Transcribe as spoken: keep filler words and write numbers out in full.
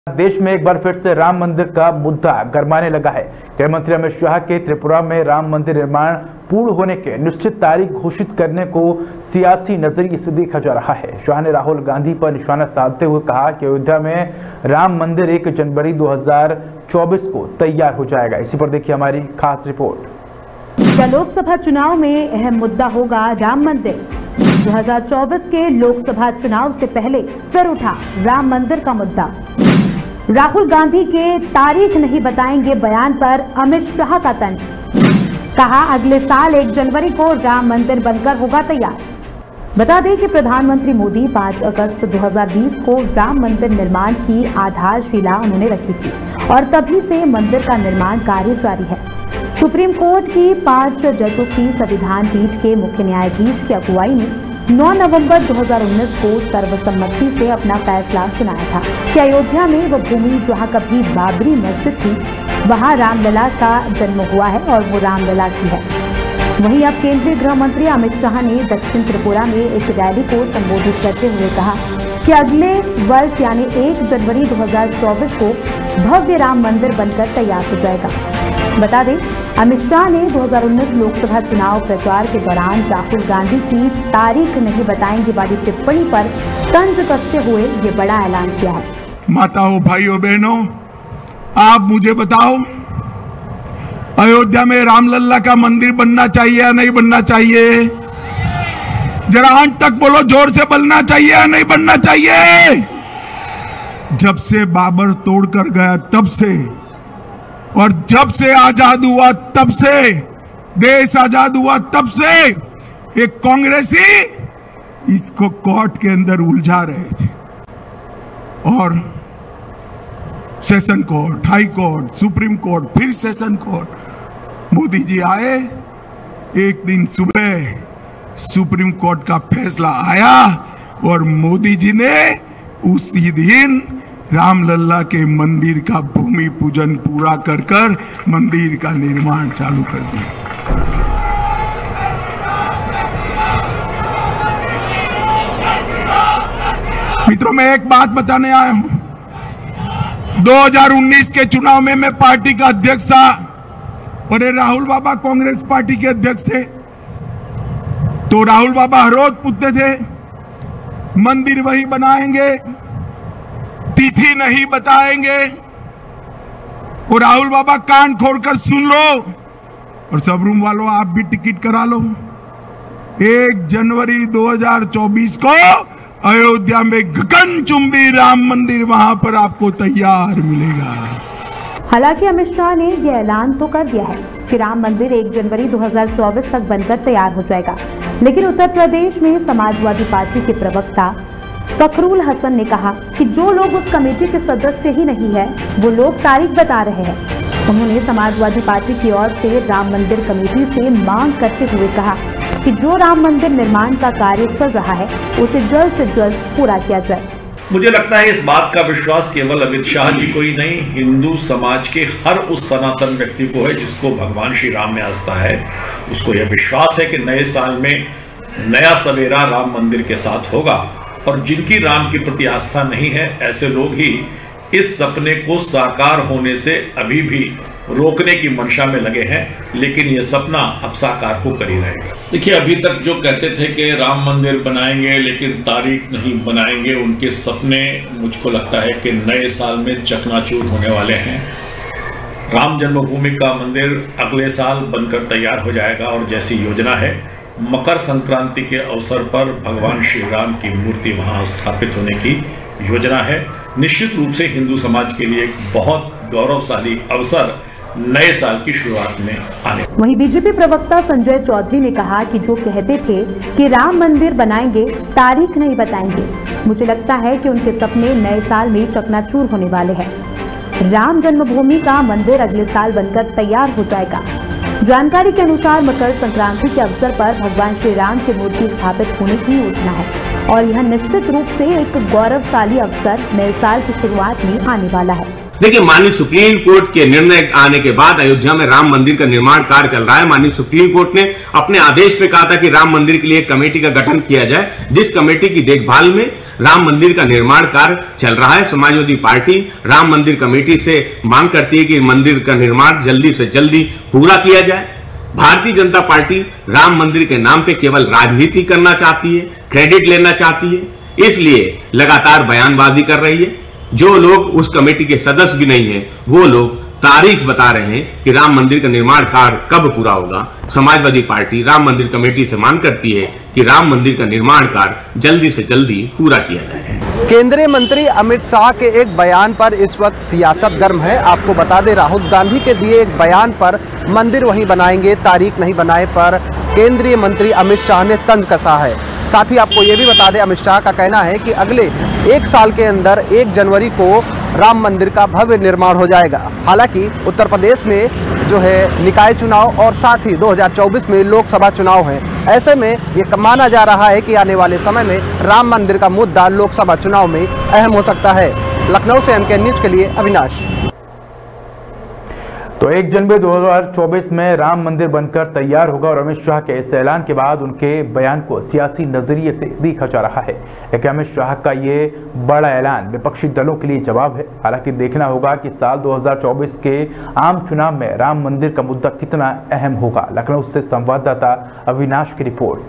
देश में एक बार फिर से राम मंदिर का मुद्दा गरमाने लगा है। गृह मंत्री अमित शाह के त्रिपुरा में राम मंदिर निर्माण पूर्ण होने के निश्चित तारीख घोषित करने को सियासी नजरिए से देखा जा रहा है। शाह ने राहुल गांधी पर निशाना साधते हुए कहा कि अयोध्या में राम मंदिर एक जनवरी दो हज़ार चौबीस को तैयार हो जाएगा। इसी पर देखिए हमारी खास रिपोर्ट। लोकसभा चुनाव में अहम मुद्दा होगा राम मंदिर। दो हज़ार चौबीस के लोकसभा चुनाव से पहले फिर उठा राम मंदिर का मुद्दा। राहुल गांधी के तारीख नहीं बताएंगे बयान पर अमित शाह का तंज। कहा अगले साल एक जनवरी को राम मंदिर बनकर होगा तैयार। बता दें कि प्रधानमंत्री मोदी पाँच अगस्त दो हज़ार बीस को राम मंदिर निर्माण की आधारशिला उन्होंने रखी थी और तभी से मंदिर का निर्माण कार्य जारी है। सुप्रीम कोर्ट की पांच जजों की संविधान पीठ के मुख्य न्यायाधीश की अगुवाई में नौ नवंबर दो हज़ार उन्नीस को सर्वसम्मति से अपना फैसला सुनाया था कि अयोध्या में वह भूमि जहां कभी बाबरी मस्जिद थी वहां रामलला का जन्म हुआ है और वो रामलला की है। वहीं अब केंद्रीय गृह मंत्री अमित शाह ने दक्षिण त्रिपुरा में एक रैली को संबोधित करते हुए कहा कि अगले वर्ष यानी एक जनवरी दो हज़ार चौबीस को भव्य राम मंदिर बनकर तैयार हो जाएगा। बता दें अमित शाह ने दो हज़ार उन्नीस लोकसभा चुनाव प्रचार के दौरान राहुल गांधी की तारीख नहीं बताएंगे वाली टिप्पणी पर तंज कसते हुए ये बड़ा ऐलान किया है। माताओं, भाइयों, बहनों, आप मुझे बताओ, अयोध्या में रामलला का मंदिर बनना चाहिए या नहीं बनना चाहिए? जरा अंत तक बोलो, जोर से बनना चाहिए या नहीं बनना चाहिए? जब से बाबर तोड़कर गया तब से और जब से आजाद हुआ तब से, देश आजाद हुआ तब से एक कांग्रेसी इसको कोर्ट के अंदर उलझा रहे थे और session court, high court, supreme court, फिर सेशन कोर्ट। मोदी जी आए, एक दिन सुबह सुप्रीम कोर्ट का फैसला आया और मोदी जी ने उसी दिन रामलला के मंदिर का भूमि पूजन पूरा कर कर मंदिर का निर्माण चालू कर दिया। मित्रों, मैं एक बात बताने आया हूं। दो हज़ार उन्नीस के चुनाव में मैं पार्टी का अध्यक्ष था और राहुल बाबा कांग्रेस पार्टी के अध्यक्ष थे। तो राहुल बाबा हर रोज पूछते थे मंदिर वही बनाएंगे, तिथि नहीं बताएंगे। और राहुल बाबा कान खोलकर सुन लो और सब रूम वालों आप भी टिकट करा लो। एक जनवरी दो हज़ार चौबीस को अयोध्या में गगनचुंबी राम मंदिर वहां पर आपको तैयार मिलेगा। हालांकि अमित शाह ने यह ऐलान तो कर दिया है कि राम मंदिर एक जनवरी दो हज़ार चौबीस तक बनकर तैयार हो जाएगा, लेकिन उत्तर प्रदेश में समाजवादी पार्टी के प्रवक्ता फखरुल हसन ने कहा कि जो लोग उस कमेटी के सदस्य ही नहीं है वो लोग तारीख बता रहे हैं। उन्होंने समाजवादी पार्टी की ओर से राम मंदिर कमेटी से मांग करते हुए कहा कि जो राम मंदिर निर्माण का कार्य चल रहा है उसे जल्द से जल्द पूरा किया जाए। मुझे लगता है इस बात का विश्वास केवल अमित शाह जी को ही नहीं, हिंदू समाज के हर उस सनातन व्यक्ति को है जिसको भगवान श्री राम में आस्था है। उसको यह विश्वास है कि नए साल में नया सवेरा राम मंदिर के साथ होगा और जिनकी राम के प्रति आस्था नहीं है ऐसे लोग ही इस सपने को साकार होने से अभी भी रोकने की मंशा में लगे हैं, लेकिन यह सपना अब साकार होकर ही रहेगा। देखिए, अभी तक जो कहते थे कि राम मंदिर बनाएंगे लेकिन तारीख नहीं बनाएंगे, उनके सपने मुझको लगता है कि नए साल में चकनाचूर होने वाले हैं। राम जन्मभूमि का मंदिर अगले साल बनकर तैयार हो जाएगा और जैसी योजना है मकर संक्रांति के अवसर पर भगवान श्री राम की मूर्ति वहां स्थापित होने की योजना है। निश्चित रूप से हिंदू समाज के लिए एक बहुत गौरवशाली अवसर नए साल की शुरुआत में आने। वहीं बीजेपी प्रवक्ता संजय चौधरी ने कहा कि जो कहते थे कि राम मंदिर बनाएंगे, तारीख नहीं बताएंगे, मुझे लगता है कि उनके सपने नए साल में चकनाचूर होने वाले हैं। राम जन्मभूमि का मंदिर अगले साल बनकर तैयार हो जाएगा। जानकारी के अनुसार मकर संक्रांति के अवसर पर भगवान श्री राम की मूर्ति स्थापित होने की योजना है और यह निश्चित रूप से एक गौरवशाली अवसर नए साल की शुरुआत में आने वाला है। देखिए, माननीय सुप्रीम कोर्ट के निर्णय आने के बाद अयोध्या में राम मंदिर का निर्माण कार्य चल रहा है। माननीय सुप्रीम कोर्ट ने अपने आदेश में कहा था कि राम मंदिर के लिए एक कमेटी का गठन किया जाए, जिस कमेटी की देखभाल में राम मंदिर का निर्माण कार्य चल रहा है। समाजवादी पार्टी राम मंदिर कमेटी से मांग करती है कि मंदिर का निर्माण जल्दी से जल्दी पूरा किया जाए। भारतीय जनता पार्टी राम मंदिर के नाम पे केवल राजनीति करना चाहती है, क्रेडिट लेना चाहती है, इसलिए लगातार बयानबाजी कर रही है। जो लोग उस कमेटी के सदस्य भी नहीं हैं, वो लोग तारीख बता रहे हैं कि राम मंदिर का निर्माण कार्य कब पूरा होगा। समाजवादी पार्टी राम मंदिर कमेटी से मांग करती है कि राम मंदिर का निर्माण कार्य जल्दी से जल्दी पूरा किया जाए। केंद्रीय मंत्री अमित शाह के एक बयान पर इस वक्त सियासत गर्म है। आपको बता दें, राहुल गांधी के दिए एक बयान पर मंदिर वहीं बनाएंगे, तारीख नहीं बनाए पर केंद्रीय मंत्री अमित शाह ने तंज कसा है। साथ ही आपको ये भी बता दें, अमित शाह का कहना है कि अगले एक साल के अंदर एक जनवरी को राम मंदिर का भव्य निर्माण हो जाएगा। हालांकि उत्तर प्रदेश में जो है निकाय चुनाव और साथ ही दो हज़ार चौबीस में लोकसभा चुनाव है। ऐसे में ये माना जा रहा है कि आने वाले समय में राम मंदिर का मुद्दा लोकसभा चुनाव में अहम हो सकता है। लखनऊ से एमके न्यूज के लिए अविनाश। तो एक जनवरी दो हज़ार चौबीस में राम मंदिर बनकर तैयार होगा और अमित शाह के इस ऐलान के बाद उनके बयान को सियासी नजरिए से देखा जा रहा है। लेकिन अमित शाह का ये बड़ा ऐलान विपक्षी दलों के लिए जवाब है। हालांकि देखना होगा कि साल दो हज़ार चौबीस के आम चुनाव में राम मंदिर का मुद्दा कितना अहम होगा। लखनऊ से संवाददाता अविनाश की रिपोर्ट।